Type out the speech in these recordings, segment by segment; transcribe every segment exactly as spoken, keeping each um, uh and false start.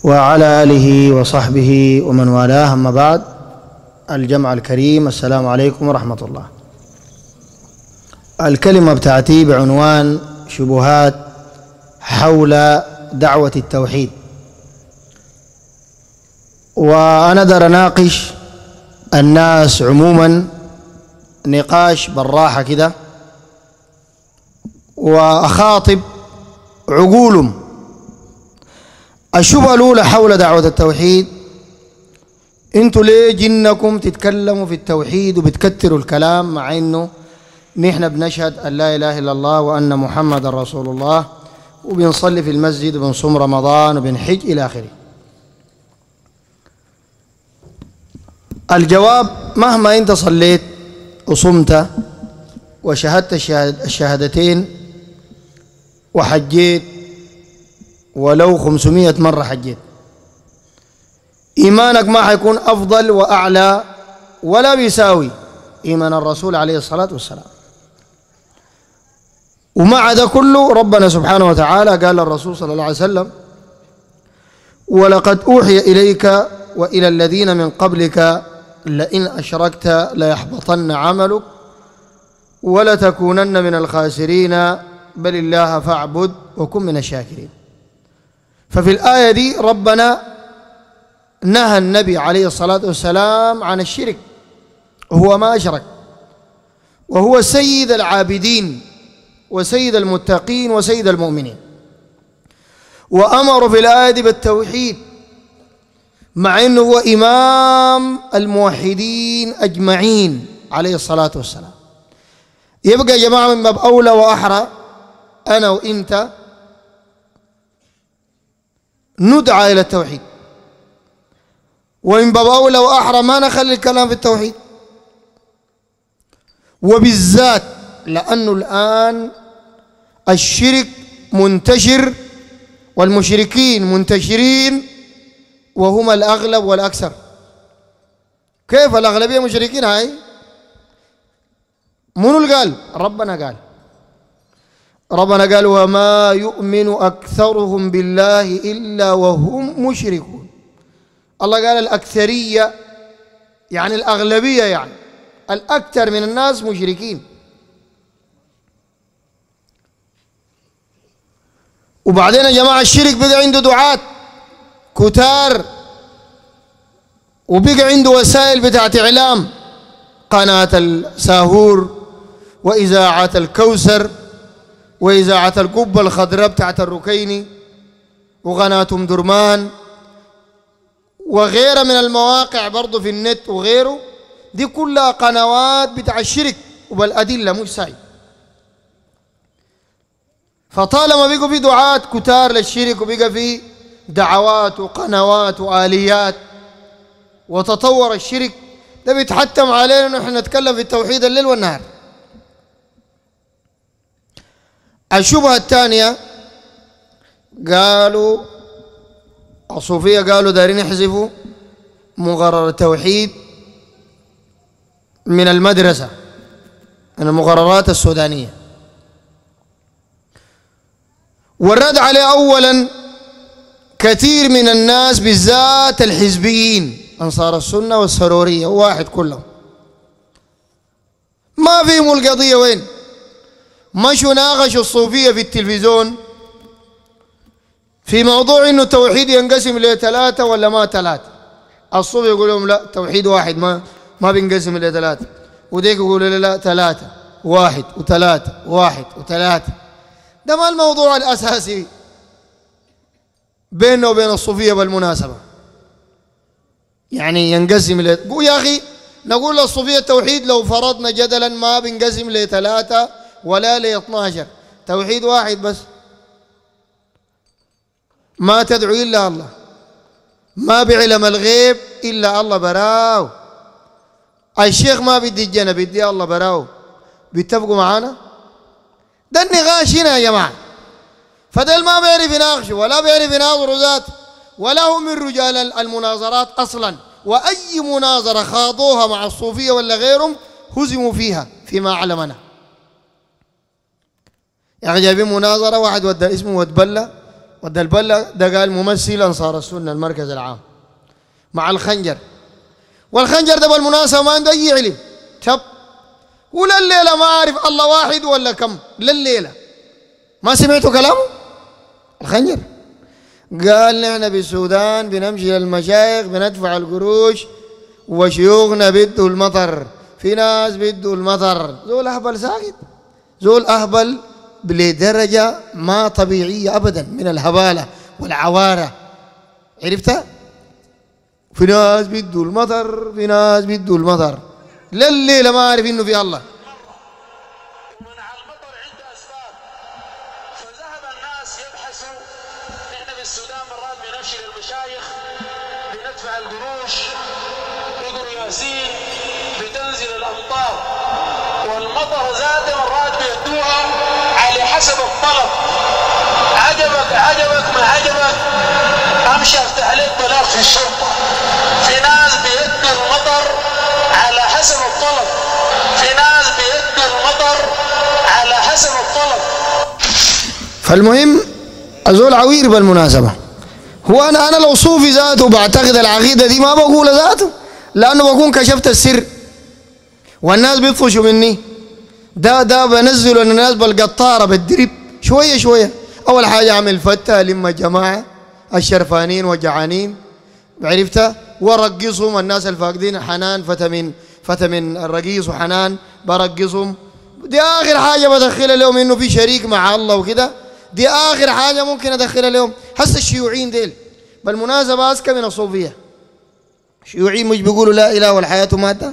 وعلى آله وصحبه ومن والاه، أما بعد. الجمع الكريم، السلام عليكم ورحمة الله. الكلمة بتاعتي بعنوان شبهات حول دعوة التوحيد، وأنا أقدر أناقش الناس عموما نقاش بالراحة كده، وأخاطب عقولهم. الشبهة الأولى حول دعوة التوحيد: انتوا ليه جنكم تتكلموا في التوحيد وبتكتروا الكلام، مع انه نحن بنشهد ان لا اله الا الله وان محمد رسول الله، وبنصلي في المسجد وبنصوم رمضان وبنحج الى اخره. الجواب: مهما انت صليت وصمت وشهدت الشهادتين وحجيت ولو خمسمائة مرة حجيت، إيمانك ما حيكون أفضل وأعلى ولا بيساوي إيمان الرسول عليه الصلاة والسلام. ومع ده كله ربنا سبحانه وتعالى قال للرسول صلى الله عليه وسلم: ولقد أوحي إليك وإلى الذين من قبلك لئن أشركت ليحبطن عملك ولتكونن من الخاسرين بل الله فاعبد وكن من الشاكرين. ففي الآية دي ربنا نهى النبي عليه الصلاة والسلام عن الشرك، وهو ما أشرك، وهو سيد العابدين وسيد المتقين وسيد المؤمنين. وأمر في الآية دي بالتوحيد، مع أنه هو إمام الموحدين أجمعين عليه الصلاة والسلام. يبقى يا جماعة من باب أولى وأحرى أنا وإنت ندعى إلى التوحيد، ومن باب أولى وأحرى ما نخلي الكلام في التوحيد، وبالذات لأنه الآن الشرك منتشر والمشركين منتشرين وهم الأغلب والأكثر. كيف الأغلبية مشركين؟ هاي منو اللي قال؟ ربنا قال. ربنا قال: وما يؤمن أكثرهم بالله إلا وهم مشركون. الله قال الأكثرية، يعني الأغلبية، يعني الأكثر من الناس مشركين. وبعدين يا جماعة الشرك بقى عنده دعاة كتار، وبقى عنده وسائل بتاعت إعلام، قناة الساهور وإذاعة الكوثر وإذاعة القبة الخضراء بتاعت الركيني وقناة أم درمان وغيرها من المواقع برضه في النت وغيره. دي كلها قنوات بتاع الشرك وبالأدلة مش سعي. فطالما بيقوا في دعاة كتار للشرك وبقى في دعوات وقنوات وآليات وتطور الشرك، ده بيتحتم علينا نحن نتكلم في التوحيد الليل والنهار. الشبهة الثانية قالوا الصوفية قالوا دارين يحذفوا مقرر التوحيد من المدرسة، من المقررات السودانية. والرد عليه أولا كثير من الناس بالذات الحزبيين أنصار السنة والسرورية واحد كلهم ما فيهم القضية وين. مشوا ناقشوا الصوفية في التلفزيون في موضوع انه التوحيد ينقسم لثلاثة ولا ما ثلاثة. الصوفي يقول لهم لا، توحيد واحد، ما ما بينقسم لثلاثة. وديك يقولوا لا ثلاثة واحد وثلاثة واحد وثلاثة. ده ما الموضوع الأساسي بيننا وبين الصوفية بالمناسبة. يعني ينقسم ل... يا أخي نقول للصوفية التوحيد لو فرضنا جدلا ما بينقسم لثلاثة ولا ل اثناشر، توحيد واحد بس. ما تدعو إلا الله، ما بعلم الغيب إلا الله براو. الشيخ ما بدي الجنة، بدي الله براو. بيتفقوا معانا؟ ده النقاش هنا يا جماعة. فدل ما بيعرف يناقشوا ولا بيعرف يناظروا ذات، ولا هم من رجال المناظرات أصلا. وأي مناظرة خاضوها مع الصوفية ولا غيرهم هزموا فيها فيما أعلمنا. يا أخي جايبين مناظرة واحد ودى اسمه ودبلة ودى البلة ده قال ممثل أنصار السنة المركز العام مع الخنجر، والخنجر ده بالمناسبة ما عنده أي علم شب، ولا الليلة ما عارف الله واحد ولا كم، لا الليلة ما سمعتوا كلامه الخنجر. قال نحن بالسودان بنمشي للمشايخ بندفع القروش وشيوخنا بدوا المطر، في ناس بدوا المطر. زول أهبل ساكت، زول أهبل لدرجة ما طبيعية أبدا من الهبالة والعوارة، عرفتها؟ في ناس بدوا المطر، في ناس بدوا المطر، لليلة ما عارف إنه في الله. منع المطر عنده أسباب، فذهب الناس يبحثوا. نحن في السودان مرات بنمشي للمشايخ بندفع القروش، يقولوا ياسين بتنزل الأمطار، والمطر ذاته مرات بيدوها على حسب الطلب. عجبك عجبك ما عجبك امشي افتح لك بلاغ في الشرطه. في ناس بيدوا المطر على حسب الطلب، في ناس بيدوا المطر على حسب الطلب. فالمهم أزول عوير بالمناسبة، هو أنا أنا لو صوفي ذاته بعتقد العقيدة دي ما بقول ذاته، لأنه بكون كشفت السر والناس بيطفشوا مني. ده ده بنزلوا الناس بالقطارة بالدريب شوية شوية. أول حاجة أعمل فتة لما جماعة الشرفانين وجعانين، عرفتها، ورقصهم الناس الفاقدين حنان، فتى من فتى من الرقيص وحنان برقصهم. دي آخر حاجة بدخلها لهم إنه في شريك مع الله وكده، دي آخر حاجة ممكن أدخلها لهم. هسه الشيوعيين ديل بالمناسبة أذكى من الصوفية. الشيوعيين مش بيقولوا لا إله والحياة مادة،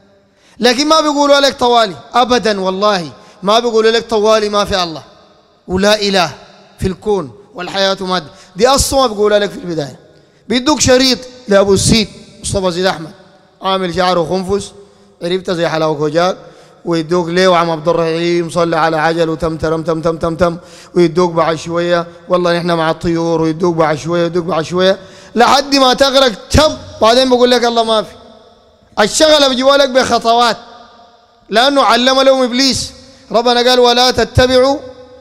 لكن ما بيقولوا لك طوالي أبدا، والله ما بيقولوا لك طوالي ما في الله ولا إله في الكون والحياة مادة. دي أصلا ما بيقولها لك في البداية. بيدوك شريط لأبو السيد مصطفى زيد أحمد عامل شعره خنفس، عرفت زي حلاوة كوجاك، ويدوك ليه وعم عبد الرحيم صلى على عجل وتم ترم تم تم تم تم، ويدوك بعد شوية والله نحن مع الطيور، ويدوك بعد شوية ويدوك بعد شوية لحد ما تغرق تب، بعدين بقول لك الله ما في. الشغله بيجيبوا لك بخطوات، لانه علم لهم ابليس. ربنا قال ولا تتبعوا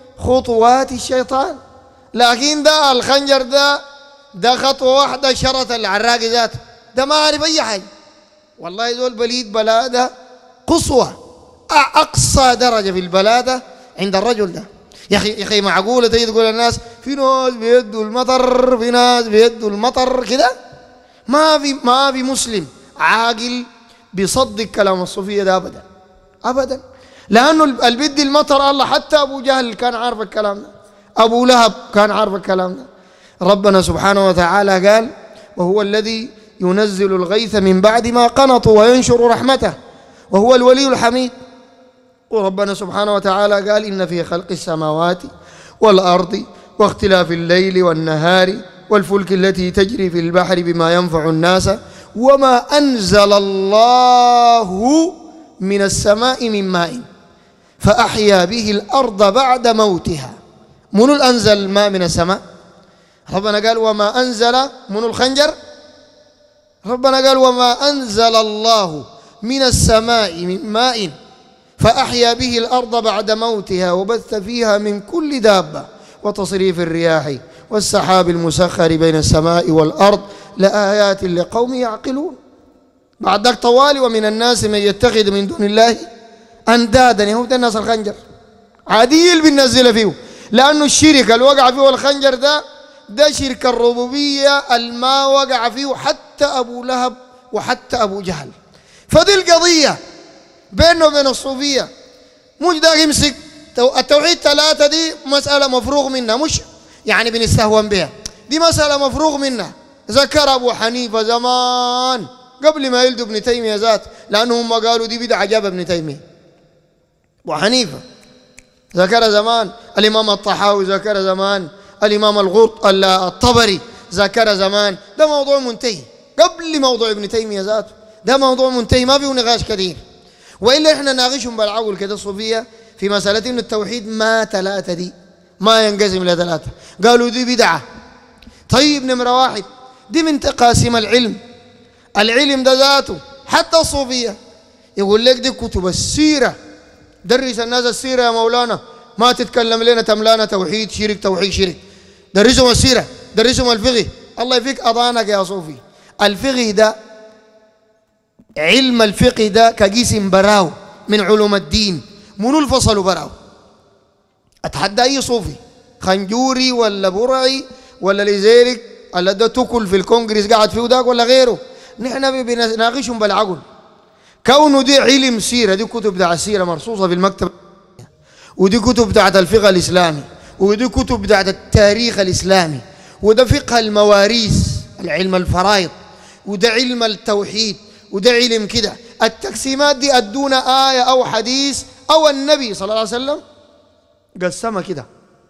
خطوات الشيطان، لكن ده الخنجر ده ده خطوه واحده شرط العراقي ذاته، ده ما عارف اي حاجه. والله ذول بليد بلاده قصوى، اقصى درجه في البلاده عند الرجل ده. يا اخي يا اخي معقوله تيجي تقول للناس في ناس بيدوا المطر، في ناس بيدوا المطر كده؟ ما في ما في مسلم عاقل بيصدق كلام الصوفيه ده ابدا ابدا، لانه اللي بيدي المطر الله. حتى ابو جهل كان عارف الكلام ده، ابو لهب كان عارف الكلام ده. ربنا سبحانه وتعالى قال وهو الذي ينزل الغيث من بعد ما قنطوا وينشر رحمته وهو الولي الحميد. وربنا سبحانه وتعالى قال إن في خلق السماوات والأرض واختلاف الليل والنهار والفلك التي تجري في البحر بما ينفع الناس وما أنزل الله من السماء من ماء فأحيا به الأرض بعد موتها. منو الأنزل الماء من السماء؟ ربنا قال وما أنزل منو الخنجر؟ ربنا قال وما أنزل الله من السماء من ماء فأحيا به الأرض بعد موتها وبث فيها من كل دابة وتصريف الرياح والسحاب المسخر بين السماء والأرض لآيات لقوم يعقلون. بعد ذلك طوالي ومن الناس من يتخذ من دون الله أندادا، يهود الناس الخنجر عاديل بننزل فيه، لأنه الشرك اللي وقع فيه الخنجر ده ده شرك الربوبية الما وقع فيه حتى أبو لهب وحتى أبو جهل. فدي القضية بينه وبين الصوفية، مش ده يمسك التوحيد ثلاثة، دي مسألة مفروغ منها، مش يعني بنستهون بها، دي مسألة مفروغ منها. ذكر أبو حنيفة زمان قبل ما يلدوا ابن تيمية ذات، لأنهم قالوا دي بدعة جاب ابن تيمية. أبو حنيفة ذكر زمان، الإمام الطحاوي ذكر زمان، الإمام الغرط الطبري ذكر زمان، ده موضوع منتهي قبل موضوع ابن تيمية ذاته، ده موضوع منتهي ما فيه نقاش كثير. وإلا إحنا ناقشهم بالعقل كده الصوفية في مسألة إن التوحيد ما ثلاثة دي ما ينقسم إلى ثلاثة، قالوا دي بدعة. طيب نمرة واحد دي من تقاسيم العلم، العلم ده ذاته حتى الصوفية يقول لك دي كتب السيرة، درس الناس السيرة يا مولانا، ما تتكلم لنا تملانا توحيد شرك توحيد شرك. درسهم السيرة، درسهم الفقه. الله يفيك أضانك يا صوفي. الفقه ده، علم الفقه ده كجسم براو من علوم الدين، منو الفصل براو؟ أتحدى أي صوفي خنجوري ولا برعي ولا لذلك اللي ده تكل في الكونغرس قاعد فيه وداك ولا غيره. نحن بنناقشهم بالعقل. كونه دي علم سيرة، دي كتب بتاع السيرة مرصوصة في المكتبة، ودي كتب بتاعت الفقه الإسلامي، ودي كتب بتاعت التاريخ الإسلامي، وده فقه المواريث العلم الفرائض، وده علم التوحيد، وده علم كده. التقسيمات دي أدونا آية أو حديث أو النبي صلى الله عليه وسلم قسمها كده.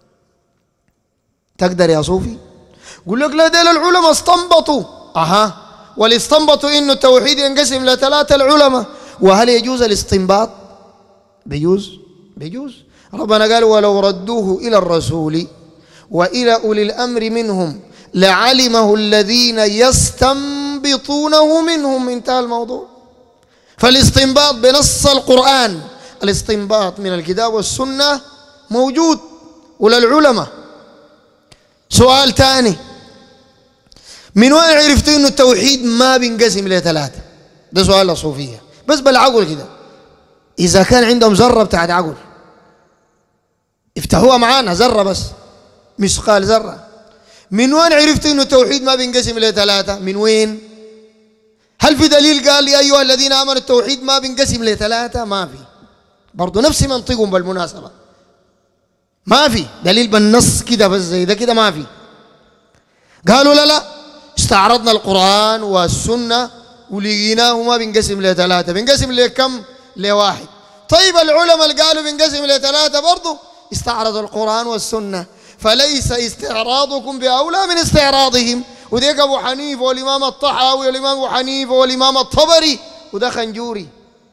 تقدر يا صوفي؟ قول لك لا، ديل العلماء استنبطوا. أها، والاستنبطوا إنه التوحيد ينقسم لثلاثة العلماء. وهل يجوز الاستنباط؟ بيجوز بيجوز. ربنا قال ولو ردوه إلى الرسول وإلى أولي الأمر منهم لعلمه الذين يستنبطونه منهم. انتهى الموضوع. فالاستنباط بنص القرآن، الاستنباط من الكتاب والسنة موجود وللعلماء. سؤال ثاني، من وين عرفتوا انه التوحيد ما بينقسم لثلاثة؟ ده سؤال الصوفية بس بالعقل كده. إذا كان عندهم ذرة بتاعت عقل افتحوها معانا، ذرة بس، مثقال ذرة. من وين عرفتوا انه التوحيد ما بينقسم لثلاثة؟ من وين؟ هل في دليل قال يا أيها الذين آمنوا التوحيد ما بينقسم لثلاثة؟ ما في. برضه نفس منطقهم بالمناسبة، ما في دليل بالنص كده بس زي ده كده، ما في. قالوا لا لا، استعرضنا القرآن والسنة ولقيناه ما بينقسم لثلاثة، بينقسم لكم؟ لواحد. طيب العلماء اللي قالوا بينقسم لثلاثة برضه استعرضوا القرآن والسنة، فليس استعراضكم بأولى من استعراضهم. وديك أبو حنيفة والإمام الطحاوي والإمام أبو حنيفة والإمام الطبري وده خنجوري.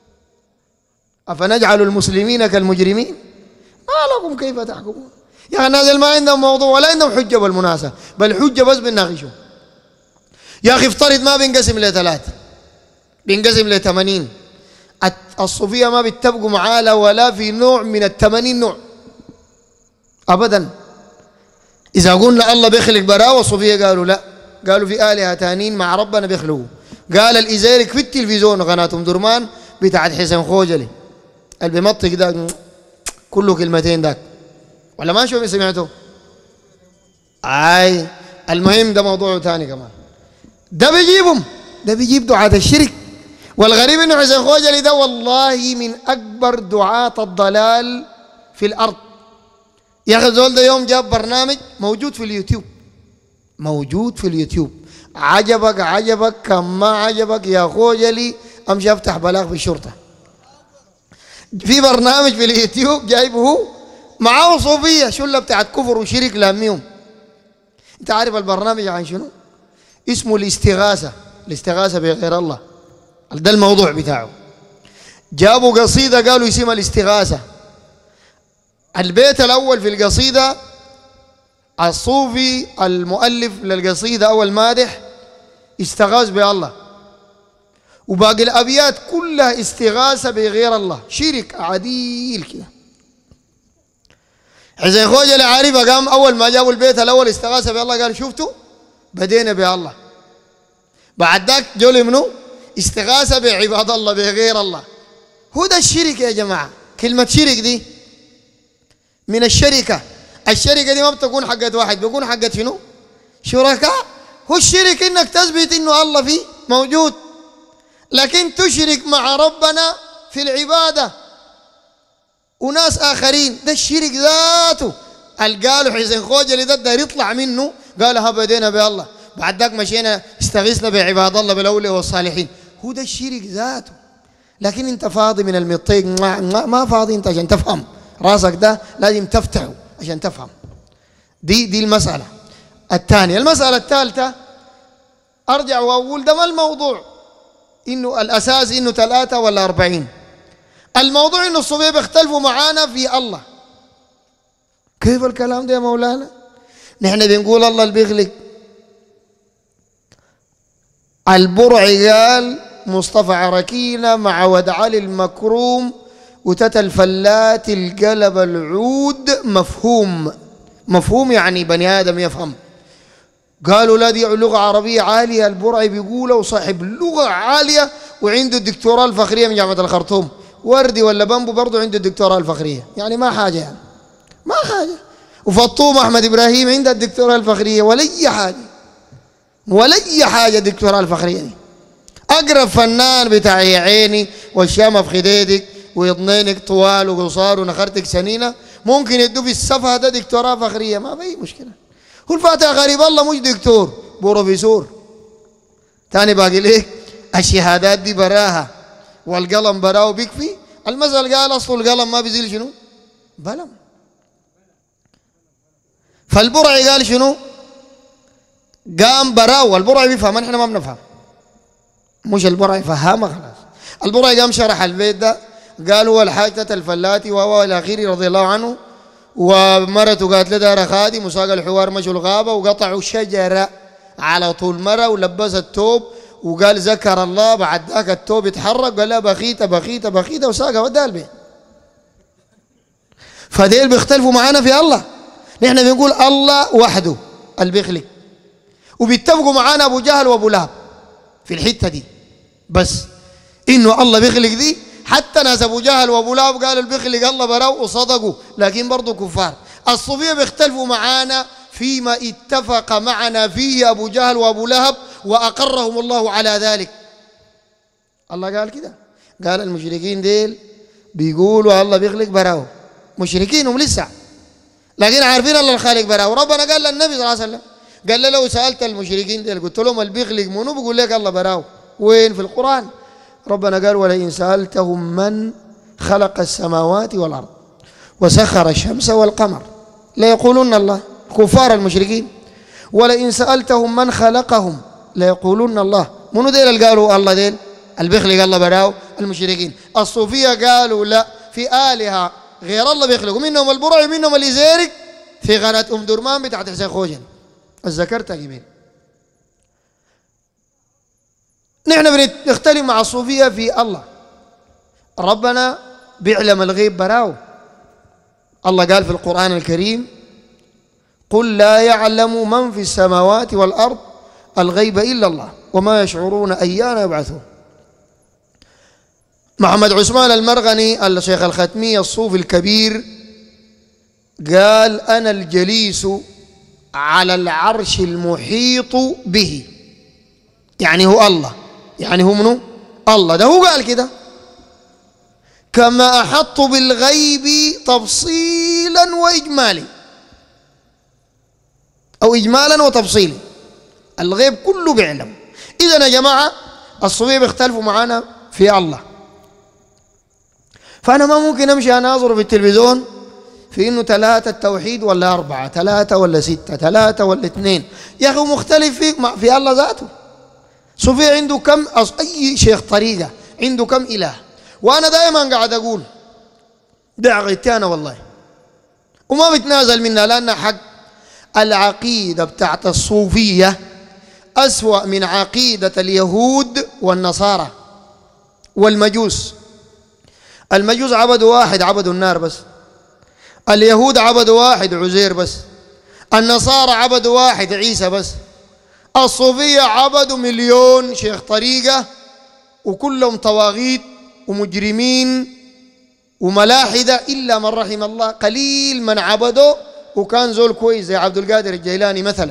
أفنجعل المسلمين كالمجرمين؟ ما لكم كيف تحكمون؟ يا أخي الناس ما عندهم موضوع ولا عندهم حجة بالمناسبة، بل حجة بس بنناقشهم. يا أخي افترض ما بينقسم لثلاثة، بينقسم لثمانين. الصوفية ما بيتفقوا معاه ولا في نوع من الثمانين نوع أبدا. إذا قلنا الله بيخلق براءة، الصوفية قالوا لا، قالوا في آلهة تانين مع ربنا بيخلقوا. قال الإزارك في التلفزيون قناتهم درمان بتاعت حسن خوجلي اللي بيمطق ده كله كلمتين داك، ولا ما شو سمعته؟ اي المهم ده موضوع ثاني كمان. ده بيجيبهم، ده بيجيب دعاة الشرك. والغريب انه حسن خوجلي ده والله من اكبر دعاة الضلال في الارض. يا اخي زول ده يوم جاب برنامج موجود في اليوتيوب، موجود في اليوتيوب. عجبك عجبك كم ما عجبك يا خوجلي امشي افتح بلاغ في الشرطة. في برنامج في اليوتيوب جايبه هو معاه صوفية شلة بتاعت كفر وشرك لاميهم. انت عارف البرنامج عن شنو؟ اسمه الاستغاثة، الاستغاثة بغير الله. ده الموضوع بتاعه. جابوا قصيدة قالوا اسمها الاستغاثة. البيت الأول في القصيدة الصوفي المؤلف للقصيدة أو المادح استغاث بالله، وباقي الأبيات كلها استغاثة بغير الله، شرك عديل كده. حسين خوجلي عارفة قام أول ما جابوا البيت الأول استغاثة بالله قال شفتوا بدينا بالله. بعد ذاك جولي منو؟ استغاثة بعباد الله بغير الله. هو ده الشرك يا جماعة. كلمة شرك دي من الشركة. الشركة دي ما بتكون حقت واحد، بيكون حقت شنو؟ شركاء. هو الشرك انك تثبت انه الله فيه موجود، لكن تشرك مع ربنا في العبادة وناس آخرين، ده الشرك ذاته. اللي قالوا حسين خوجلي ده داير يطلع منه قالها بدينا بالله، بعد ذاك مشينا استغيثنا بعباد الله بالأولياء والصالحين. هو ده الشرك ذاته. لكن انت فاضي من المطيق؟ ما فاضي انت عشان تفهم. راسك ده لازم تفتحه عشان تفهم. دي دي المسألة الثانية. المسألة الثالثة أرجع وأقول ده ما الموضوع إنه الأساس إنه ثلاثة ولا أربعين. الموضوع إنه الصوفية بيختلفوا معانا في الله. كيف الكلام ده يا مولانا؟ نحن بنقول الله اللي بيخلق. البرعي قال مصطفى عركينة مع ود علي المكروم وتت الفلات القلب العود مفهوم. مفهوم يعني بني آدم يفهم. قالوا لا دي لغة عربية عالية، البرعي بيقولها وصاحب لغة عالية وعنده الدكتوراه الفخرية من جامعة الخرطوم. وردي ولا بامبو برضه عنده الدكتوراه الفخرية، يعني ما حاجة، يعني ما حاجة. وفطوم أحمد إبراهيم عنده الدكتوراه الفخرية، ولا أي حاجة ولا أي حاجة. الدكتوراه الفخرية دي أقرب فنان بتاع يا عيني والشامة في خديدك ويضنينك طوال وقصار ونخرتك سنينة ممكن يدوا في السفه ده دكتوراه فخرية، ما في مشكلة. هو الفاتح غريب الله مش دكتور، بروفيسور. تاني باقي ليك الشهادات دي براها والقلم براه بيكفي. المثل قال أصل القلم ما بيزيل شنو؟ بلم. فالبرعي قال شنو؟ قام براه، والبرعي بيفهم، نحن ما بنفهم. مش البرعي فهمه خلاص. البرعي قام شرح البيت ده، قال هو الحاجة الفلاتي وهو الى اخره رضي الله عنه، ومرته قالت له دار خادم، وساق الحوار مشوا الغابه وقطعوا شجره على طول مره ولبس التوب وقال ذكر الله. بعد ذاك التوب يتحرك قال لها بخيته بخيته بخيته وساقها وداها البيت. فديل بيختلفوا معانا في الله. نحن بنقول الله وحده اللي بيخلق، وبيتفقوا معانا ابو جهل وابو لهب في الحته دي، بس انه الله بيخلق دي حتى ناس ابو جهل وابو لهب قالوا اللي بيخلق الله براو وصدقوا، لكن برضه كفار. الصوفيه بيختلفوا معانا فيما اتفق معنا فيه ابو جهل وابو لهب واقرهم الله على ذلك. الله قال كده، قال المشركين ديل بيقولوا الله بيخلق براو، مشركينهم لسه، لكن عارفين الله الخالق براو. ربنا قال للنبي صلى الله عليه وسلم، قال له لو سالت المشركين ديل قلت لهم اللي بيخلق منو بيقول لك الله براو. وين في القران؟ ربنا قال ولئن سألتهم من خلق السماوات والأرض وسخر الشمس والقمر ليقولون الله، كفار المشركين. ولئن سألتهم من خلقهم ليقولون الله. منو ديل اللي قالوا الله ديل اللي بيخلق الله براو؟ المشركين. الصوفية قالوا لا، في آلهة غير الله بيخلقوا، منهم البرعي منهم الإزيرك في قناة أم درمان بتاعت حسين خوجن ذكرتها قبل. نحن بنختلف مع الصوفية في الله. ربنا بيعلم الغيب براو. الله قال في القرآن الكريم قل لا يعلم من في السماوات والأرض الغيب إلا الله وما يشعرون أيان يبعثون. محمد عثمان المرغني الشيخ الختمي الصوفي الكبير قال أنا الجليس على العرش المحيط به، يعني هو الله، يعني هو منو؟ الله. ده هو قال كده كما أحط بالغيب تفصيلا وإجمالي، أو إجمالا وتفصيلا، الغيب كله بيعلم. إذن يا جماعة الصوفية بيختلفوا معانا في الله. فأنا ما ممكن أمشي أناظر في التلفزيون في إنه ثلاثة التوحيد ولا أربعة، ثلاثة ولا ستة، ثلاثة ولا اثنين. يا أخي مختلف في في الله ذاته. صوفيا عنده كم، أي شيخ طريقة عنده كم إله. وأنا دائما قاعد أقول ده عقيدتي أنا والله، وما بتنازل منها، لأن حق العقيدة بتاعت الصوفية أسوأ من عقيدة اليهود والنصارى والمجوس. المجوس عبدوا واحد، عبدوا النار بس. اليهود عبدوا واحد، عزير بس. النصارى عبدوا واحد، عيسى بس. الصوفية عبدوا مليون شيخ طريقة، وكلهم طواغيت ومجرمين وملاحدة إلا من رحم الله. قليل من عبدوا وكان زول كويس زي عبد القادر الجيلاني مثلا،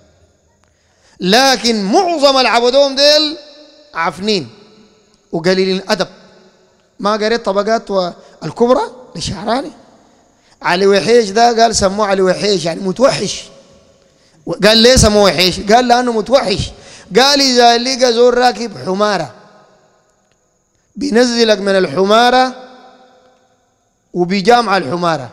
لكن معظم العبدوهم ديل عفنين وقليلين أدب. ما قريت طبقات الكبرى للشعراني؟ علي وحيش ده قال سموه علي وحيش يعني متوحش. قال ليه سموه وحيش؟ قال لأنه متوحش. قال إذا لقى زول راكب حمارة بينزلك من الحمارة وبيجامع الحمارة،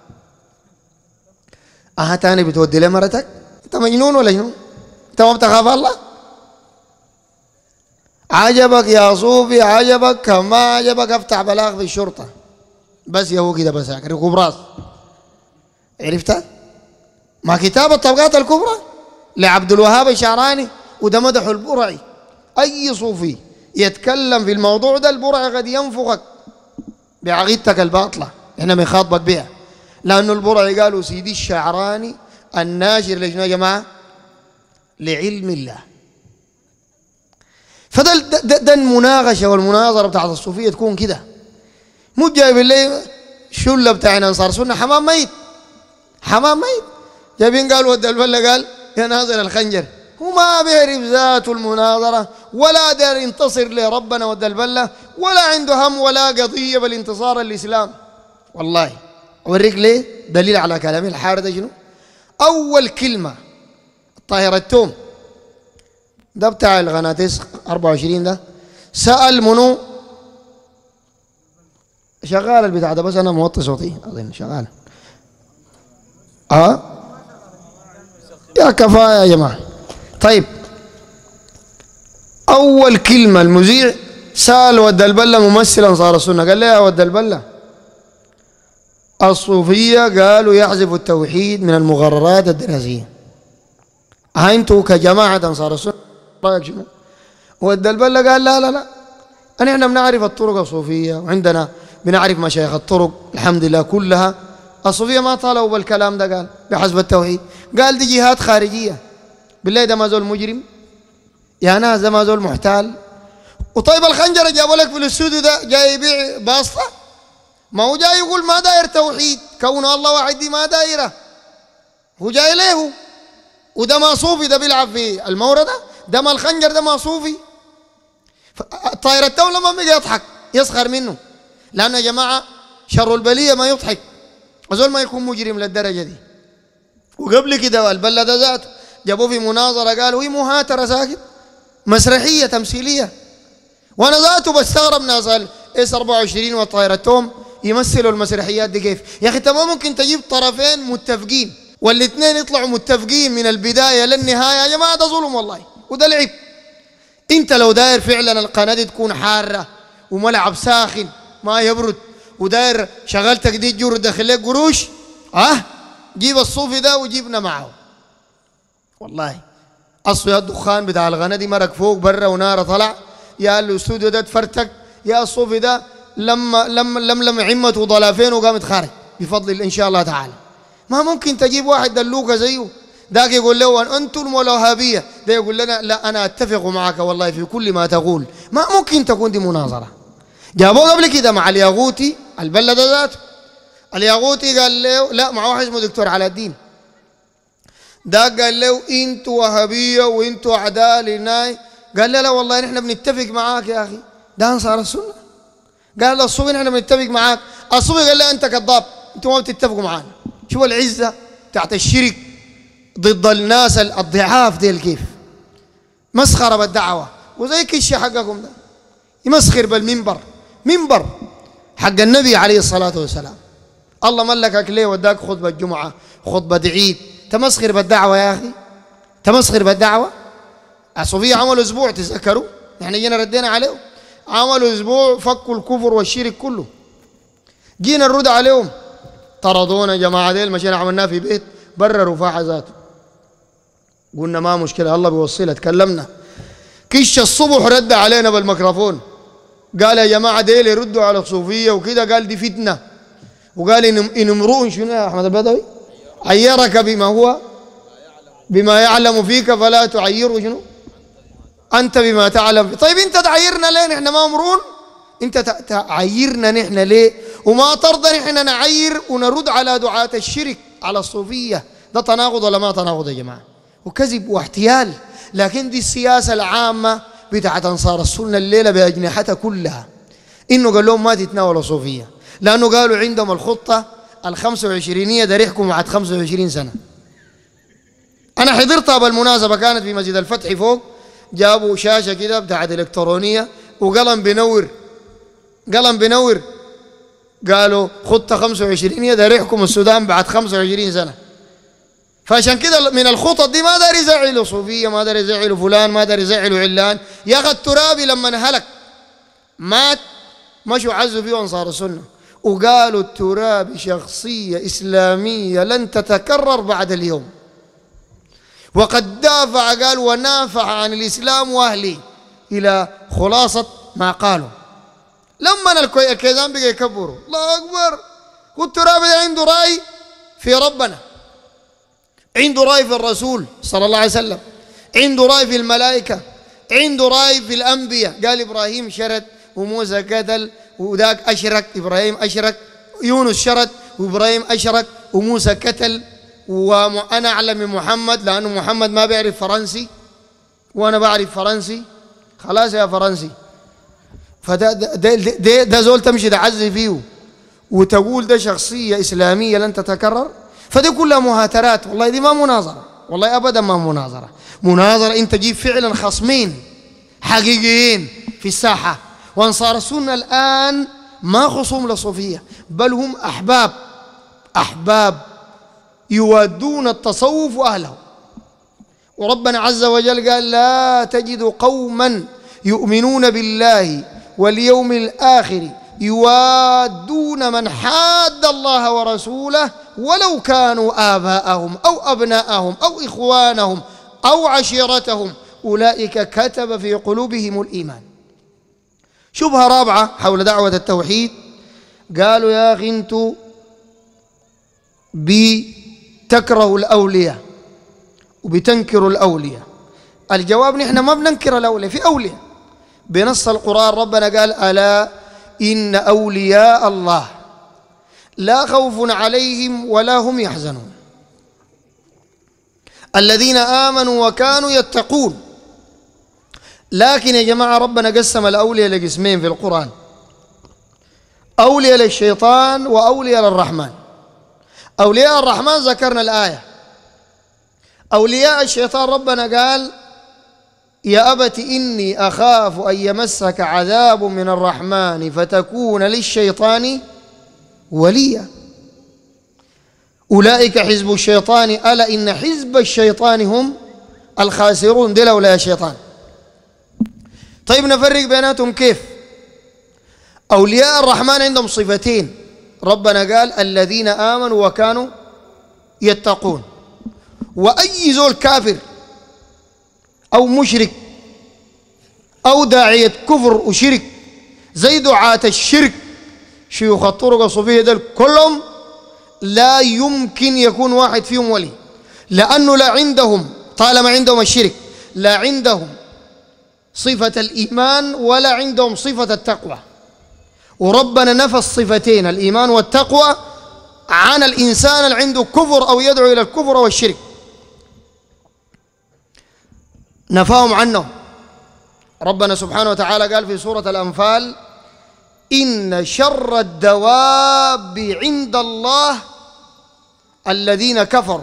أها تاني بتودي ليه مرتك؟ أنت مجنون ولا شنو؟ أنت ما بتخاف الله؟ عجبك يا صوفي، عجبك كما عجبك افتح بلاغ في الشرطة بس يا هو كده بس ركوب راس. عرفتها؟ ما كتاب الطبقات الكبرى لعبد الوهاب الشعراني، وده مدحه البرعي. أي صوفي يتكلم في الموضوع ده البرعي قد ينفخك بعقيدتك الباطلة، احنا بنخاطبك بها. لأنه البرعي قالوا سيدي الشعراني الناشر لجنة يا جماعة لعلم الله. فده ده, ده المناقشة والمناظرة بتاعت الصوفية تكون كده، مو جايب اللي شلة بتاع أنصار سنة حمام ميت، حمام ميت جايبين قالوا ود البلة قال يا ناظر الخنجر، هو ما بيعرف ذاته المناظرة ولا دار ينتصر لربنا ود البلة ولا عنده هم ولا قضية بالانتصار الإسلام. والله أوريك ليه دليل على كلامي الحار ده شنو؟ أول كلمة طاهر التوم ده بتاع الغناطيس أربعة وعشرين ده سأل منو شغال البتاع ده، بس أنا موطي صوتي أظن شغال. أه يا كفاية يا جماعة. طيب أول كلمة المذيع سأل ود البلة ممثل أنصار السنة، قال لي يا ود البلة الصوفية قالوا يحذفوا التوحيد من المقررات الدراسية، هاي انتوا كجماعة أنصار السنة رأيك شنو؟ ود البلة قال لا لا لا أنا احنا بنعرف الطرق الصوفية وعندنا بنعرف مشايخ الطرق الحمد لله كلها، الصوفية ما طالبوا بالكلام ده قال بحسب التوحيد، قال دي جهات خارجية. بالله ده ما زول مجرم يا ناس، ده ما زول محتال. وطيب الخنجر جابوا لك في الاستوديو ده جاي يبيع باسطة، ما هو جاي يقول ما داير توحيد، كون الله واحد دي ما دايره، هو جاي له وده ما صوفي، ده بيلعب في الموردة، ده ما الخنجر ده ما صوفي. طاير التوم لما بيجي يضحك يسخر منه، لأنه يا جماعة شر البلية ما يضحك، أزول ما يكون مجرم للدرجة دي. وقبل كده البلة ده ذاته جابوه في مناظرة قالوا هي مهاترة ساكت مسرحية تمثيلية، وأنا ذاته بستغرب ناس الاس أربعة وعشرين والطاير التوم يمثلوا المسرحيات دي كيف؟ يا أخي أنت ما ممكن تجيب طرفين متفقين والاثنين يطلعوا متفقين من البداية للنهاية؟ يا جماعة ده ظلم والله وده لعب. أنت لو داير فعلا القناة دي تكون حارة وملعب ساخن ما يبرد وداير شغلتك دي تجر داخل لك قروش، اه جيب الصوفي ده وجيبنا معه. والله اصل يا الدخان بتاع الغنى دي مرق فوق برا ونار طلع، يا الاستوديو ده تفرتك، يا الصوفي ده لما لما لم لم عمته ضلافين وقامت خارج بفضل الله ان شاء الله تعالى. ما ممكن تجيب واحد دلوكه زيه ذاك يقول له انتم والوهابيه، ده يقول لنا لا انا اتفق معك والله في كل ما تقول. ما ممكن تكون دي مناظره. جابوه قبل كده مع الياغوتي البلد ذاته، الياغوتي قال له لا مع واحد اسمه دكتور علاء الدين، ده قال له انتوا وهابيه وانتوا اعداء لناي، قال له لا والله نحن بنتفق معاك يا اخي، ده انصار السنه. قال له الصوفي نحن بنتفق معاك، الصوفي قال له انت كذاب انتوا ما بتتفقوا معانا. شوف العزه بتاعت الشرك ضد الناس الضعاف ديل كيف مسخره بالدعوه، وزي كش حقكم ده يمسخر بالمنبر، منبر حق النبي عليه الصلاه والسلام، الله ملكك ليه وداك خطبه الجمعه خطبه عيد، تمسخر بالدعوه يا اخي، تمسخر بالدعوه. الصوفيه عملوا اسبوع تذكروا نحن جينا ردينا عليهم، عملوا اسبوع فكوا الكفر والشرك كله، جينا نرد عليهم طردونا يا جماعه ديل، مشينا عملناه في بيت برا رفاعه ذاته، قلنا ما مشكله الله بيوصلها، تكلمنا كش الصبح رد علينا بالميكروفون قال يا جماعه ديل يردوا على الصوفيه وكده، قال دي فتنه، وقال ان امرؤ شنو يا احمد البدوي عيرك بما هو بما يعلم فيك فلا تعيره شنو انت بما تعلم. طيب انت تعيرنا ليه نحن ما امرون؟ انت تعيرنا نحن ليه وما ترضى نحن نعير ونرد على دعاة الشرك على الصوفيه؟ ده تناقض ولا ما تناقض يا جماعه؟ وكذب واحتيال. لكن دي السياسه العامه بتاعت انصار السنه الليله باجنحتها كلها، انه قال لهم ما تتناولوا صوفيه، لانه قالوا عندهم الخطه الخمسة وعشرينيه ده ريحكم بعد خمسة وعشرين سنه. انا حضرتها بالمناسبه كانت في مسجد الفتح فوق، جابوا شاشه كده بتاعت الكترونيه وقلم بنور، قلم بنور قالوا خطه خمسة وعشرينيه ده ريحكم السودان بعد خمسة وعشرين سنه. فعشان كده من الخطط دي ما دار يزعلوا صوفيه، ما دار يزعلوا فلان، ما دار يزعلوا علان. يا اخي الترابي لما انهلك مات مشوا عزوا فيه انصار السنه وقالوا الترابي شخصيه اسلاميه لن تتكرر بعد اليوم، وقد دافع قال ونافع عن الاسلام واهله الى خلاصه ما قالوا. لما الكيزان بقى يكبروا الله اكبر والترابي ده عنده راي في ربنا، عنده رأي في الرسول صلى الله عليه وسلم، عنده رأي في الملائكة، عنده رأي في الأنبياء. قال إبراهيم شرد وموسى قتل وذاك أشرك، إبراهيم أشرك، يونس شرد وإبراهيم أشرك وموسى قتل، وأنا أعلم من محمد لأنه محمد ما بيعرف فرنسي وأنا بعرف فرنسي. خلاص يا فرنسي، فده ده, ده, ده, ده زول تمشي تعزي فيه وتقول ده شخصية إسلامية لن تتكرر؟ فدي كلها مهاترات. والله دي ما مناظرة، والله أبدا ما مناظرة. مناظرة أنت تجيب فعلا خصمين حقيقيين في الساحة. وأنصار السنة الآن ما خصوم للصوفية، بل هم أحباب، أحباب يوادون التصوف وأهله. وربنا عز وجل قال لا تجد قوما يؤمنون بالله واليوم الآخر يوادون من حاد الله ورسوله ولو كانوا آباءهم أو أبناءهم أو إخوانهم أو عشيرتهم أولئك كتب في قلوبهم الإيمان. شبهة رابعة حول دعوة التوحيد، قالوا يا أخي أنتوا بتكرهوا الأولياء وبتنكروا الأولياء. الجواب نحن ما بننكر الأولياء، في أولياء بنص القرآن ربنا قال ألا إن أولياء الله لا خوف عليهم ولا هم يحزنون الذين آمنوا وكانوا يتقون. لكن يا جماعة ربنا قسم الأولياء لقسمين في القرآن، أولياء للشيطان وأولياء للرحمن. أولياء الرحمن ذكرنا الآية، أولياء الشيطان ربنا قال يا أبت إني أخاف أن يمسك عذاب من الرحمن فتكون للشيطان وليا أولئك حزب الشيطان ألا إن حزب الشيطان هم الخاسرون. دي أولياء الشيطان. طيب نفرق بيناتهم كيف؟ أولياء الرحمن عندهم صفتين، ربنا قال الذين آمنوا وكانوا يتقون. وأي زول كافر أو مشرك أو داعية كفر وشرك زي دعاة الشرك شيوخ الطرق الصوفية دول كلهم لا يمكن يكون واحد فيهم ولي، لأنه لا عندهم، طالما عندهم الشرك، لا عندهم صفة الإيمان ولا عندهم صفة التقوى. وربنا نفى الصفتين الإيمان والتقوى عن الإنسان اللي عنده كفر أو يدعو إلى الكفر والشرك، نفاهم عنهم. ربنا سبحانه وتعالى قال في سورة الأنفال إن شر الدواب عند الله الذين كفروا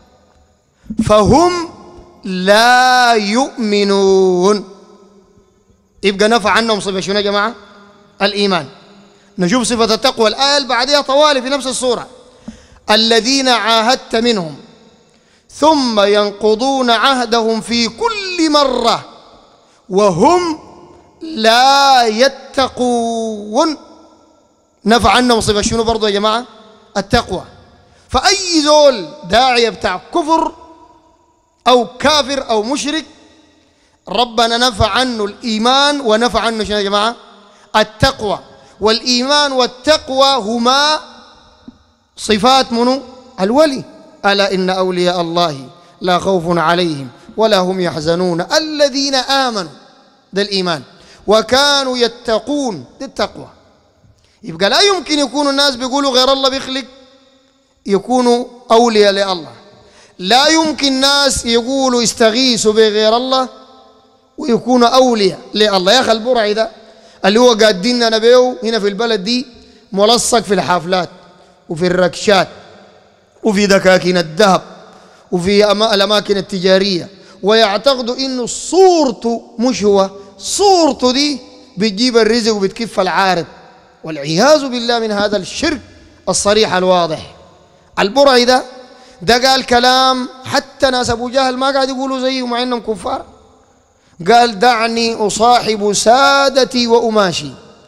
فهم لا يؤمنون. يبقى نفى عنهم صفة شنو يا جماعة؟ الإيمان. نشوف صفة التقوى الآية اللي بعدها طوالي في نفس السورة الذين عاهدت منهم ثم ينقضون عهدهم في كل مرة وهم لا يتقون. نفى عنهم صفة شنو برضو يا جماعة؟ التقوى. فأي زول داعية بتاع كفر أو كافر أو مشرك ربنا نفى عنه الإيمان ونفى عنه شنو يا جماعة؟ التقوى. والإيمان والتقوى هما صفات منو؟ الولي. ألا إن أولياء الله لا خوف عليهم ولا هم يحزنون الذين آمنوا، ده الإيمان، وكانوا يتقون، ده التقوى. يبقى لا يمكن يكونوا الناس بيقولوا غير الله بيخلق يكونوا أولياء لله، لا يمكن ناس يقولوا استغيثوا بغير الله ويكونوا أولياء لله. يا أخي البرعي ده اللي هو قادين نبيه هنا في البلد دي ملصق في الحافلات وفي الركشات وفي دكاكين الذهب وفي الأماكن التجارية، ويعتقدوا إنه صورته مش هو، صورته دي بتجيب الرزق وبتكف العارض، والعياذ بالله من هذا الشرك الصريح الواضح. البرعي ده ده قال كلام حتى ناس أبو جهل ما قاعد يقولوا زيه مع إنهم كفار. قال دعني أصاحب سادتي وأماشي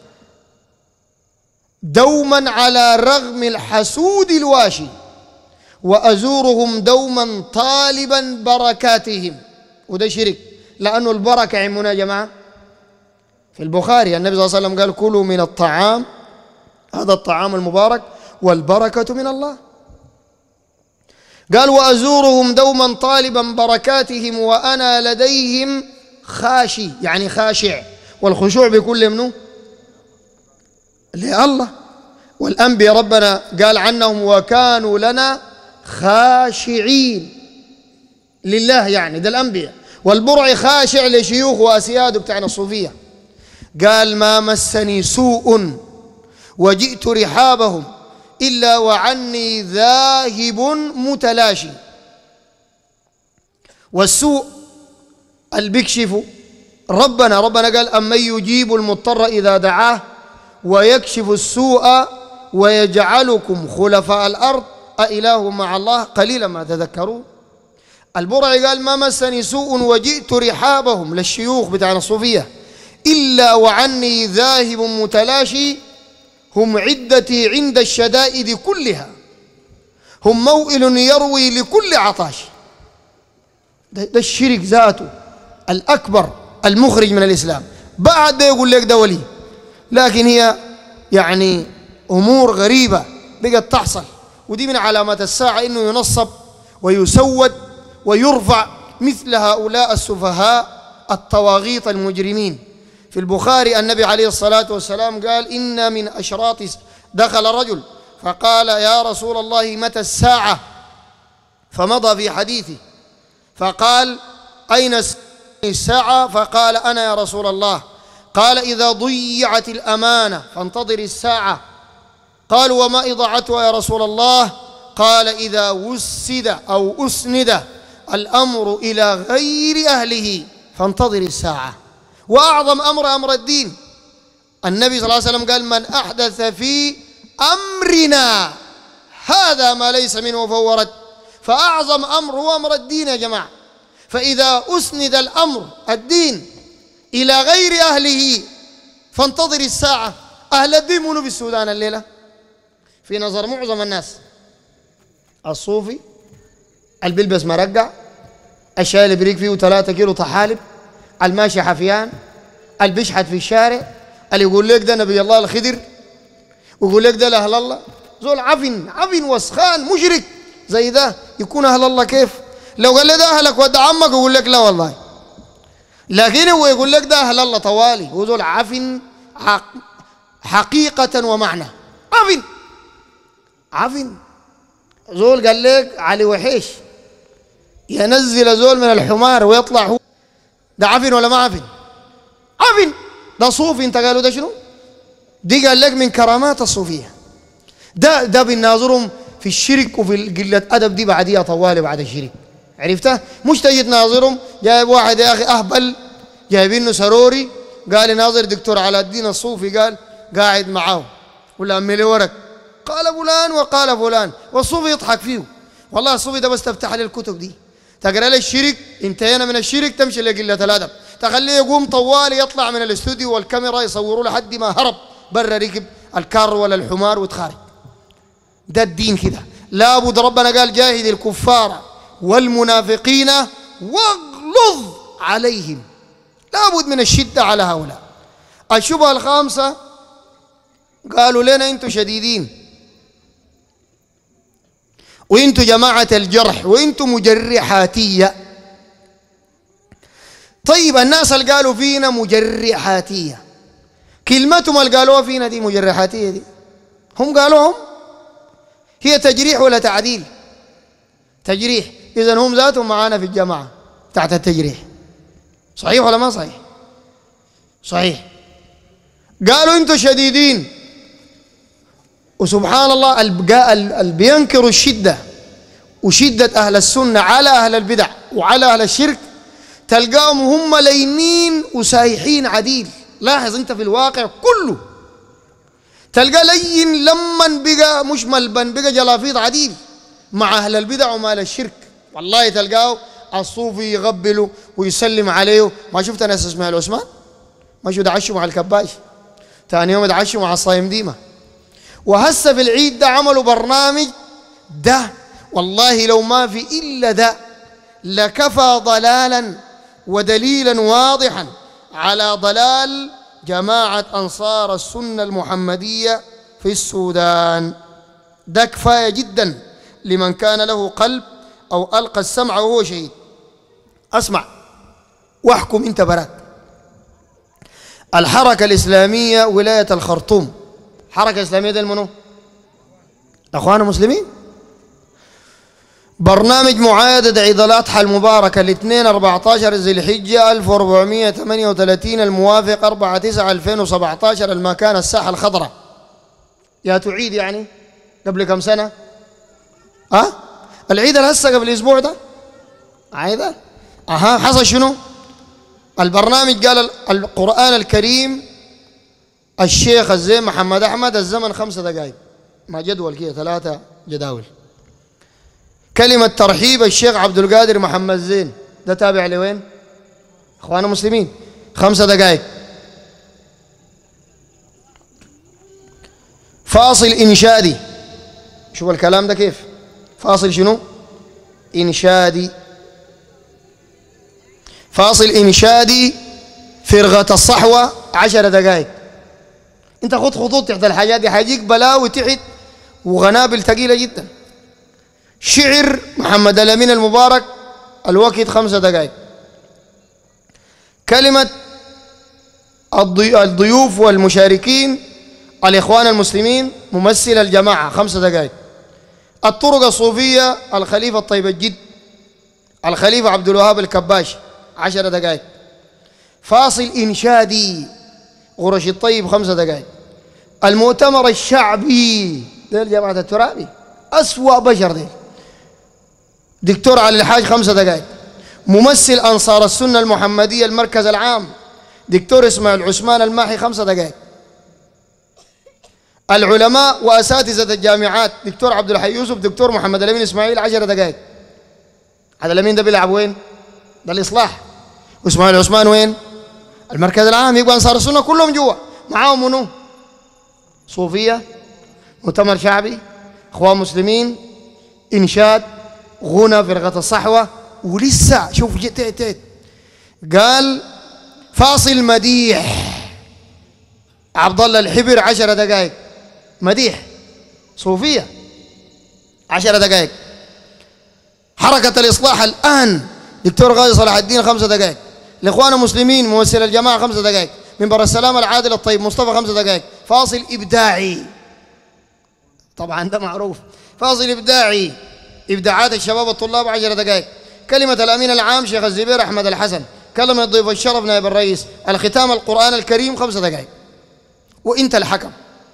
دوما على رغم الحسود الواشي وأزورهم دوما طالبا بركاتهم. وده شرك، لأنه البركة عمنا يا جماعة في البخاري النبي صلى الله عليه وسلم قال كلوا من الطعام، هذا الطعام المبارك، والبركة من الله. قال وأزورهم دوما طالبا بركاتهم وأنا لديهم خاشي، يعني خاشع، والخشوع بكل منه لله. والأنبياء ربنا قال عنهم وكانوا لنا خاشعين لله، يعني ده الأنبياء. والبرعي خاشع لشيوخ وأسياد بتاعنا الصوفية. قال ما مسني سوء وجئت رحابهم إلا وعني ذاهب متلاشي. والسوء اللي بيكشفه ربنا، ربنا قال أمن يجيب المضطر إذا دعاه ويكشف السوء ويجعلكم خلفاء الأرض أإله مع الله قليلا ما تذكرون. البرعي قال ما مسني سوء وجئت رحابهم للشيوخ بتاعنا الصوفية إلا وعني ذاهب متلاشي، هم عدتي عند الشدائد كلها، هم موئل يروي لكل عطاش. ده, ده الشرك ذاته الأكبر المخرج من الإسلام. بعد ده يقول لك ده ولي، لكن هي يعني أمور غريبة بقت تحصل، ودي من علامات الساعة إنه ينصب ويسود ويرفع مثل هؤلاء السفهاء الطواغيط المجرمين. في البخاري النبي عليه الصلاة والسلام قال إن من أشراط، دخل رجل فقال يا رسول الله متى الساعة؟ فمضى في حديثه فقال أين الساعة؟ فقال أنا يا رسول الله. قال إذا ضيعت الأمانة فانتظر الساعة. قالوا وما إضاعتها يا رسول الله؟ قال إذا وسد أو أسند الأمر إلى غير أهله فانتظر الساعة. وأعظم أمر أمر الدين، النبي صلى الله عليه وسلم قال من أحدث في أمرنا هذا ما ليس منه فهو رد. فأعظم أمر هو أمر الدين يا جماعة. فإذا أسند الأمر الدين إلى غير أهله فانتظر الساعة. أهل الدين منو في السودان الليلة؟ في نظر معظم الناس الصوفي اللي بيلبس مرقع، الشاي اللي بريق فيه ثلاثة كيلو طحالب، الماشي حفيان، اللي بيشحت في الشارع، اللي يقول لك ده نبي الله الخضر ويقول لك ده لأهل الله. زول عفن عفن وسخان مشرك زي ده يكون أهل الله كيف؟ لو قال لي ده أهلك ود عمك يقول لك لا والله، لكن هو يقول لك ده أهل الله طوالي. هو زول عفن حق حقيقة ومعنى، عفن عفن. زول قال لك علي وحيش ينزل زول من الحمار ويطلع هو، ده عفن ولا ما عفن؟ عفن. ده صوفي. انت قالوا ده شنو؟ دي قال لك من كرامات الصوفية. ده ده بنناظرهم في الشرك وفي قلة أدب دي بعديها طوالي بعد الشرك. عرفتها؟ مش تجي تناظرهم جايب واحد يا أخي أهبل جايبينه سروري قال يناظر دكتور علاء الدين الصوفي، قال قاعد معاه ولا أمي لي ورق قال فلان وقال فلان، والصوفي يضحك فيه. والله الصوفي ده بس تفتح لي الكتب دي تقرا لي الشرك، انتهينا من الشرك تمشي لقلة الأدب، تخليه يقوم طوالي يطلع من الاستوديو والكاميرا يصوروا لحد ما هرب برا ركب الكار ولا الحمار وتخارج. ده الدين كده. لابد ربنا قال جاهد الكفار والمنافقين واغلظ عليهم. لابد من الشدة على هؤلاء. الشبهة الخامسة قالوا لنا انتم شديدين وانتم جماعة الجرح وانتم مجرحاتية. طيب الناس اللي قالوا فينا مجرحاتية كلمتهم اللي قالوها فينا دي مجرحاتية دي هم قالوهم هي تجريح ولا تعديل؟ تجريح. إذا هم ذاتهم معانا في الجماعة تحت التجريح. صحيح ولا ما صحيح؟ صحيح. قالوا انتم شديدين، وسبحان الله اللي بينكروا الشدة وشدة أهل السنة على أهل البدع وعلى أهل الشرك تلقاهم هم لينين وسايحين عديل. لاحظ انت في الواقع كله تلقى لين لمن بقى مش ملبن بقى جلافيط عديل مع أهل البدع ومع أهل الشرك. والله تلقاه الصوفي يغبله ويسلم عليه. ما شفت ناس اسمها العثمان؟ ما شو دعشوا مع الكباش، ثاني يوم دعشوا مع الصايم ديمة. وهسه في العيد ده عملوا برنامج ده، والله لو ما في إلا ده لكفى ضلالا ودليلا واضحا على ضلال جماعة أنصار السنة المحمدية في السودان. ده كفاية جدا لمن كان له قلب أو ألقى السمع وهو شهيد. أسمع واحكم أنت براك. الحركة الإسلامية ولاية الخرطوم، حركة إسلامية دي المنو؟ أخوانا مسلمين. برنامج معايدة عيد الأضحى المباركة الاثنين أربعة عشر ذي الحجة ألف وأربعمائة وثمانية وثلاثين الموافق أربعة تسعة ألفين وسبعة عشر، المكان الساحة الخضراء. يا تعيد يعني قبل كم سنة؟ أه؟ العيد هسه قبل أسبوع ده عايدة؟ أها حصل شنو؟ البرنامج قال القرآن الكريم الشيخ الزين محمد أحمد الزمن خمسة دقائق، مع جدول كده ثلاثة جداول. كلمة ترحيب الشيخ عبد القادر محمد زين، ده تابع لوين؟ اخوانا مسلمين. خمسة دقائق. فاصل إنشادي. شوف الكلام ده كيف؟ فاصل شنو؟ إنشادي. فاصل إنشادي فرغة الصحوة عشر دقائق. انت خد خطوط تحت الحاجات دي حيجيك بلاوي تحت وغنابل ثقيلة جدا. شعر محمد الأمين المبارك الوقت خمسة دقائق. كلمة الضيوف والمشاركين الإخوان المسلمين ممثل الجماعة خمسة دقائق. الطرق الصوفية الخليفة الطيب الجد الخليفة عبد الوهاب الكباش عشر دقائق. فاصل إنشادي غرش الطيب خمسة دقائق. المؤتمر الشعبي ديل جماعة الترابي أسوأ بشر ديل دكتور علي الحاج خمسة دقائق. ممثل أنصار السنة المحمدية المركز العام دكتور اسماعيل عثمان الماحي خمسة دقائق. العلماء وأساتذة الجامعات دكتور عبد الحي يوسف دكتور محمد الأمين إسماعيل عشر دقائق. هذا الأمين ده بيلعب وين؟ ده الإصلاح. وإسماعيل عثمان وين؟ المركز العام. يبقى أنصار السنة كلهم جوا معاهم منو؟ صوفية، مؤتمر شعبي، إخوان مسلمين، إنشاد، غنى، فرقة الصحوة. ولسه شوف جيت تيت قال فاصل مديح عبد الله الحبر عشر دقائق. مديح صوفية عشر دقائق. حركة الإصلاح الآن دكتور غازي صلاح الدين خمسة دقائق. الإخوان المسلمين ممثل الجماعة خمسة دقائق. منبر السلام العادل الطيب مصطفى خمسة دقائق. فاصل إبداعي طبعا ده معروف. فاصل إبداعي إبداعات الشباب الطلاب عشر دقائق. كلمة الأمين العام شيخ الزبير أحمد الحسن. كلمة ضيف الشرف نائب الرئيس. الختام القرآن الكريم خمسة دقائق. وإنت الحكم.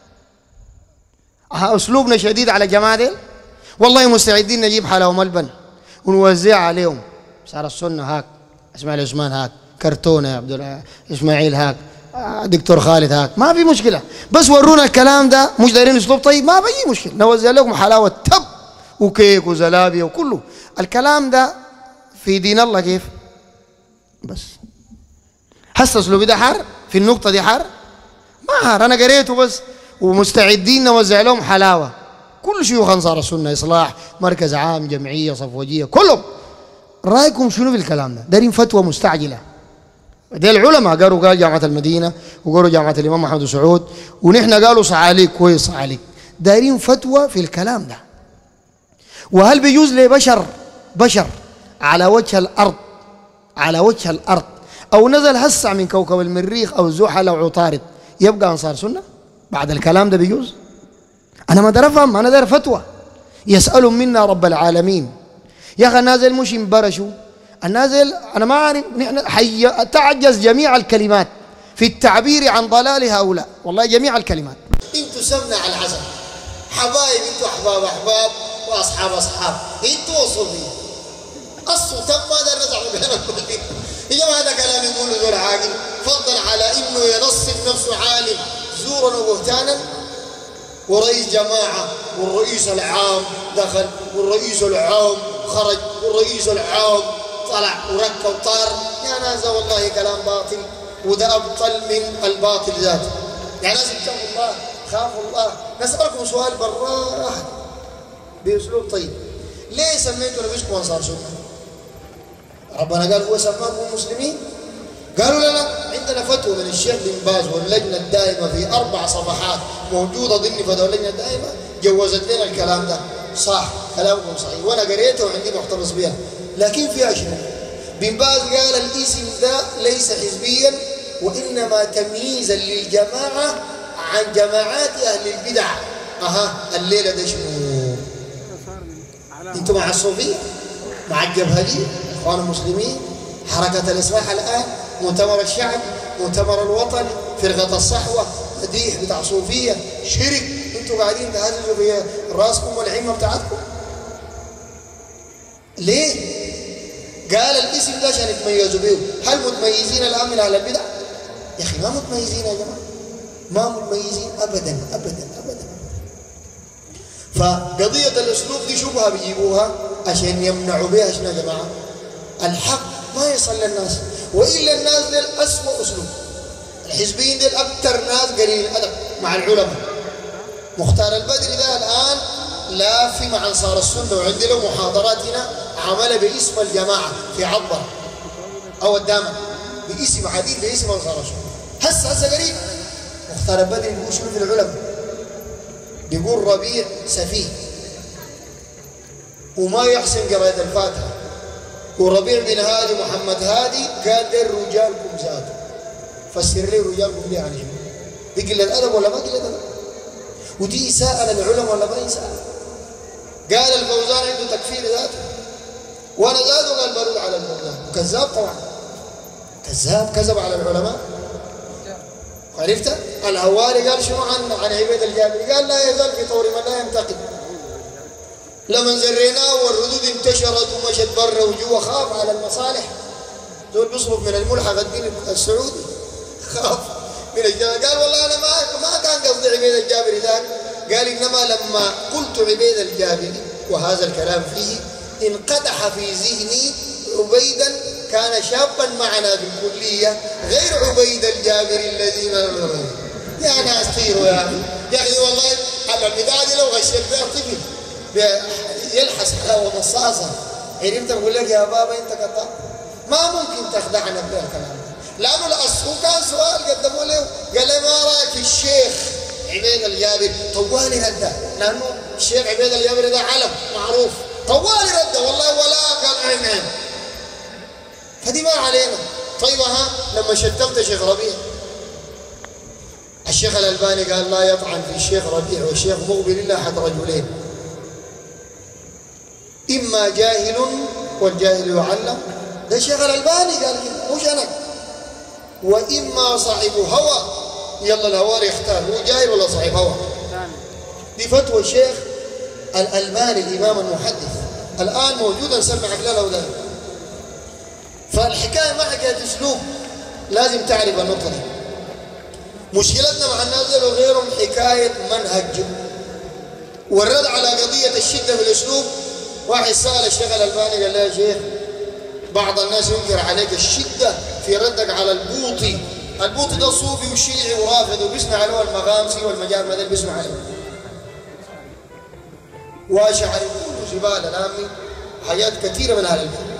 أسلوبنا شديد على الجماعة دي. والله مستعدين نجيب حلاوة ملبن ونوزع عليهم. صار السنة هاك، اسماعيل عثمان هاك، كرتونة يا عبد اسماعيل هاك، دكتور خالد هاك، ما في مشكلة. بس ورونا الكلام ده. مش دايرين اسلوب طيب ما في مشكلة. نوزع لكم حلاوة تب وكيك وزلابية وكله. الكلام ده في دين الله كيف؟ بس هسه اسلوبي ده حر في النقطة دي حر؟ ما حر. أنا قريته بس ومستعدين نوزع لهم حلاوة. كل شيوخ أنصار السنة إصلاح مركز عام جمعية صفوجية كلهم. رأيكم شنو في الكلام ده؟ دارين فتوى مستعجلة. دي العلماء قالوا قال جامعة المدينة وقالوا جامعة الإمام محمد سعود ونحن قالوا صعاليك كويس صعاليك. دارين فتوى في الكلام ده. وهل بيجوز لبشر بشر على وجه الأرض على وجه الأرض أو نزل هسع من كوكب المريخ أو زحل أو عطارد يبقى أنصار سنة بعد الكلام ده بيجوز؟ أنا ما دار أفهم. أنا دار فتوى. يسأل منا رب العالمين. يا أخي النازل مش ينبرشوا النازل. أنا ما أعرف نحن حي تعجز جميع الكلمات في التعبير عن ضلال هؤلاء. والله جميع الكلمات. انتوا سمنا على العسل حبايب. انتوا أحباب أحباب وأصحاب أصحاب. انتوا وصولين أصل تم ما دار نزع بينكم. يا جماعة هذا كلام يقوله ذو العاقل فضلا على إنه ينصب نفسه عالم زورا وبهتانا ورئيس جماعة والرئيس العام دخل والرئيس العام خرج والرئيس العام طلع وركب وطار. يا ناس والله كلام باطل وده أبطل من الباطل ذاته. يا ناس اتقوا الله خافوا الله. نسألكم سؤال بالراحة بأسلوب طيب. ليه سميتوا نفسكم أنصار سنة؟ ربنا قال هو سماكم مسلمين. قالوا لا لا عندنا فتوى من الشيخ بن باز واللجنة الدائمة في أربع صفحات موجودة ضمن فتوى اللجنة الدائمة جوزت لنا الكلام ده. صح كلامكم صحيح وانا قريته وعندي محتفظ بها، لكن فيها شنو؟ بن باز قال الاسم ده ليس حزبيا وانما تمييزا للجماعه عن جماعات اهل البدع. اها الليله ده شنو؟ انتم مع الصوفيه؟ مع الجبهجيه؟ اخوان المسلمين؟ حركه الاصلاح الان؟ مؤتمر الشعب؟ مؤتمر الوطن؟ فرقه الصحوه؟ مديح بتاع صوفيه؟ شرك؟ انتم قاعدين تهززوا في راسكم والعمه بتاعتكم؟ ليه؟ قال الاسم ده عشان يتميزوا به. هل متميزين الان من اهل البدع؟ يا اخي ما متميزين يا جماعه، ما متميزين ابدا ابدا ابدا. فقضيه الاسلوب دي شبهه بيجيبوها عشان يمنعوا بها شنو يا جماعه؟ الحق ما يصل للناس، والا الناس ديل اسوء اسلوب. الحزبيين ديل اكثر ناس قليل الادب مع العلماء. مختار البدري ده الان لافي مع انصار السنه وعندي له محاضرات هنا عملها باسم الجماعه في عبر او الدامه باسم عديد باسم انصار السنه. هسه هسه قريب مختار البدري بيقول شنو في العلماء؟ بيقول ربيع سفيه وما يحسن قراءة الفاتحة، وربيع بن هادي محمد هادي قادر رجالكم ذاته. فسر لي رجالكم دي يعني دي قلة الأدب ولا ما قلة أدب؟ ودي إساءة للعلماء ولا ما إساءة؟ قال الفوزان عنده تكفير ذاته وأنا ذاته قال برد على الفوزان، وكذاب طبعا، كذاب كذب على العلماء. عرفت؟ الهواري قال شنو عن عن عبيد الجابري؟ قال لا يزال في طور من لا ينتقد. لما زريناه والردود انتشرت ومشت برا وجوا خاف على المصالح. دول بيصرف من الملحق الدين السعودي، خاف من الجابري. قال والله انا ما ما كان قصدي عبيد الجابري ذاك، قال انما لما قلت عبيد الجابري وهذا الكلام فيه انقدح في ذهني عبيدا كان شابا معنا في الكليه غير عبيد الجابري الذي يا ناس طيروا يا اخي يا اخي والله على البدايه دي لو غشيت بها طفل يلحس حلاوه مصاصه. عرفت بقول لك يا بابا انت كذاب، ما ممكن تخدعنا بهذا الكلام لانه الاصل كان سؤال قدموا له قال لي ما رايك في الشيخ عبيد الجابري؟ طوالي رده لانه الشيخ عبيد الجابري ده علم معروف، طوالي رده والله ولا قال عين عين. فدي ما علينا. طيب ها لما شتمت شيخ ربيع الشيخ الألباني قال لا يطعن في الشيخ ربيع والشيخ مقبل إلا أحد رجلين، إما جاهل والجاهل يعلم، ده الشيخ الألباني قال كده مش أنا، وإما صاحب هوى، يلا الهواري يختار هو جاهل ولا صاحب هوى. دي فتوى الشيخ الألباني الإمام المحدث الآن موجودة نسمع خلالها وده. فالحكاية ما حكاية أسلوب، لازم تعرف النقطة دي. مشكلتنا مع الناس دول وغيرهم حكاية منهج. والرد على قضية الشدة في الأسلوب، واحد سأل الشيخ الألباني قال له يا شيخ بعض الناس ينكر عليك الشدة في ردك على البوطي، البوطي ده صوفي وشيعي ورافض وبيسمع عليه المغامسي والمجامع ده بيسمع عليه واشعري وجبال الامي حاجات كثيرة من أهل البيت.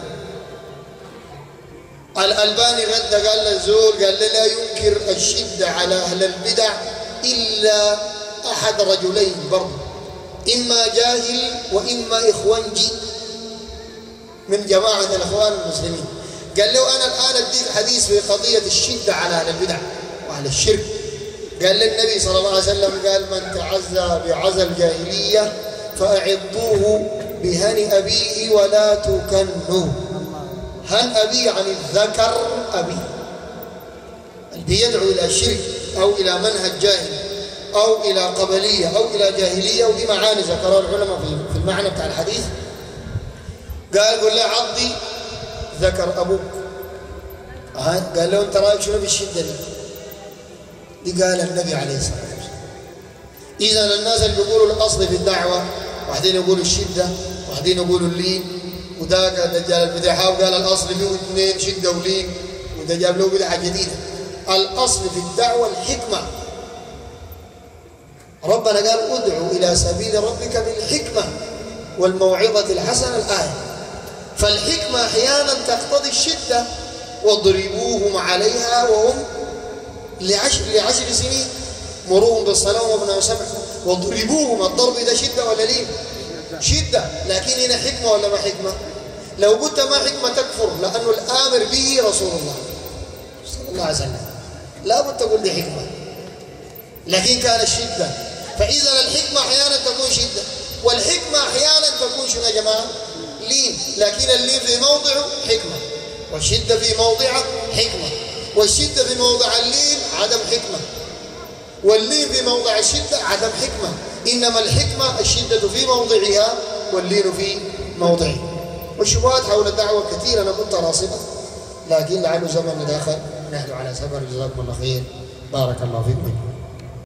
الألباني رد قال للزول قال له لا ينكر الشدة على أهل البدع إلا أحد رجلين برضه، إما جاهل وإما إخوانجي من جماعة الإخوان المسلمين. قال له أنا الآن أديك حديث في قضية الشدة على أهل البدع وأهل الشرك. قال للنبي صلى الله عليه وسلم قال من تعزى بعزى الجاهلية فأعضوه بهن أبيه ولا تكنوا. هن أبي عن الذكر أبي، اللي يدعو إلى الشرك أو إلى منهج جاهل أو إلى قبلية أو إلى جاهلية، ودي معاني ذكرها العلماء في المعنى بتاع الحديث. قال قل له عضي ذكر أبوك. قال له أنت رأيك شنو بالشدة دي؟ دي قال النبي عليه الصلاة والسلام. إذا الناس اللي بيقولوا الأصل في الدعوة، واحدين يقولوا الشدة واحدين يقولوا اللين، وده دجال البدعة وقال الأصل فيه اثنين شدة ولين، وده جاب له بدعة جديدة. الأصل في الدعوة الحكمة. ربنا قال ادعو إلى سبيل ربك بالحكمة والموعظة الحسنة الآية. فالحكمة أحيانا تقتضي الشدة، واضربوهم عليها وهم لعشر لعشر سنين، مروهم بالصلاة وابنهم سبع، واضربوهم. الضرب ده شدة ولا لين؟ شدة، لكن هنا حكمة ولا ما حكمة؟ لو قلت ما حكمة تكفر، لأنه الآمر به رسول الله صلى الله عليه وسلم، لا بد تقول دي حكمة. لكن كان الشدة، فإذا الحكمة أحيانا تكون شدة، والحكمة أحيانا تكون شنو يا جماعة؟ لين، لكن اللين في موضعه حكمة، والشدة في موضعه حكمة، والشدة في موضع اللين عدم حكمة، واللين في موضع الشدة عدم حكمة. إنما الحكمة الشدة في موضعها واللين في موضعه. والشبهات حول الدعوة كثيرة أنا كنت راصبة، لكن لعله زمن ندخل، نحن على سفر. جزاكم الله خير، بارك الله فيكم.